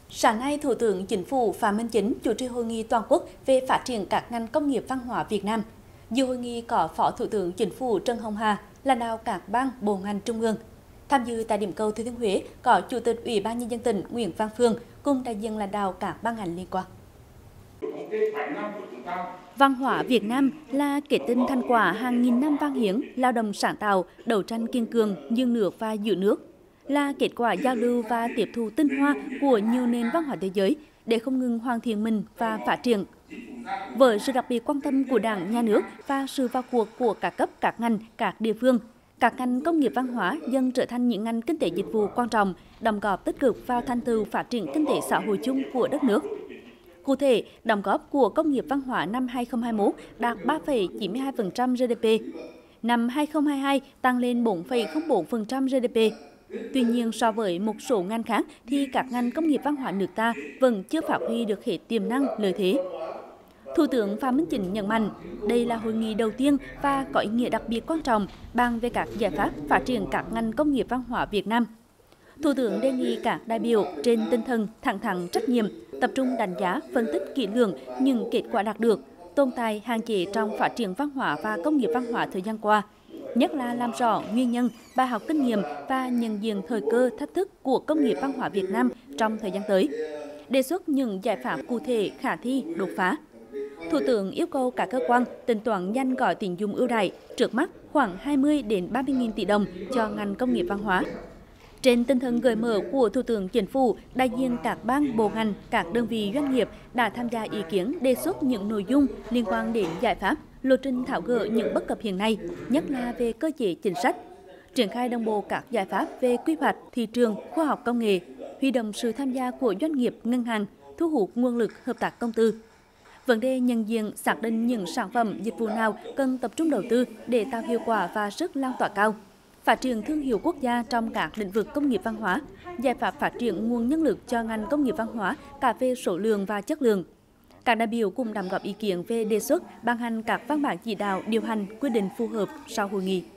Sáng nay, Thủ tướng Chính phủ Phạm Minh Chính chủ trì hội nghị toàn quốc về phát triển các ngành công nghiệp văn hóa Việt Nam. Dự hội nghị có Phó Thủ tướng Chính phủ Trần Hồng Hà, lãnh đạo các ban bộ ngành trung ương. Tham dự tại điểm cầu Thừa Thiên Huế có Chủ tịch Ủy ban Nhân dân tỉnh Nguyễn Văn Phương cùng đại diện lãnh đạo các ban ngành liên quan. Văn hóa Việt Nam là kết tinh thành quả hàng nghìn năm văn hiến, lao động sáng tạo, đấu tranh kiên cường, giữ nước và giữ nước, là kết quả giao lưu và tiếp thu tinh hoa của nhiều nền văn hóa thế giới để không ngừng hoàn thiện mình và phát triển. Với sự đặc biệt quan tâm của Đảng, Nhà nước và sự vào cuộc của các cấp, các ngành, các địa phương, các ngành công nghiệp văn hóa dần trở thành những ngành kinh tế dịch vụ quan trọng, đóng góp tích cực vào thành tựu phát triển kinh tế xã hội chung của đất nước. Cụ thể, đóng góp của công nghiệp văn hóa năm 2021 đạt 3,92% GDP, năm 2022 tăng lên 4,04% GDP. Tuy nhiên, so với một số ngành khác thì các ngành công nghiệp văn hóa nước ta vẫn chưa phát huy được hết tiềm năng lợi thế. Thủ tướng Phạm Minh Chính nhấn mạnh, đây là hội nghị đầu tiên và có ý nghĩa đặc biệt quan trọng bàn về các giải pháp phát triển các ngành công nghiệp văn hóa Việt Nam. Thủ tướng đề nghị các đại biểu trên tinh thần thẳng thắn trách nhiệm, tập trung đánh giá, phân tích kỹ lưỡng những kết quả đạt được, tồn tại hạn chế trong phát triển văn hóa và công nghiệp văn hóa thời gian qua, nhất là làm rõ nguyên nhân, bài học kinh nghiệm và nhận diện thời cơ thách thức của công nghiệp văn hóa Việt Nam trong thời gian tới, đề xuất những giải pháp cụ thể khả thi, đột phá. Thủ tướng yêu cầu các cơ quan tính toán nhanh gói tín dụng ưu đãi trước mắt khoảng 20 đến 30.000 tỷ đồng cho ngành công nghiệp văn hóa. Trên tinh thần cởi mở của Thủ tướng Chính phủ, đại diện các ban, bộ ngành, các đơn vị doanh nghiệp đã tham gia ý kiến đề xuất những nội dung liên quan đến giải pháp, lộ trình tháo gỡ những bất cập hiện nay, nhất là về cơ chế chính sách, triển khai đồng bộ các giải pháp về quy hoạch, thị trường, khoa học công nghệ, huy động sự tham gia của doanh nghiệp, ngân hàng, thu hút nguồn lực hợp tác công tư. Vấn đề nhận diện, xác định những sản phẩm, dịch vụ nào cần tập trung đầu tư để tạo hiệu quả và sức lan tỏa cao. Phát triển thương hiệu quốc gia trong các lĩnh vực công nghiệp văn hóa, giải pháp phát triển nguồn nhân lực cho ngành công nghiệp văn hóa cả về số lượng và chất lượng. Các đại biểu cùng đóng góp ý kiến về đề xuất ban hành các văn bản chỉ đạo điều hành quy định phù hợp sau hội nghị.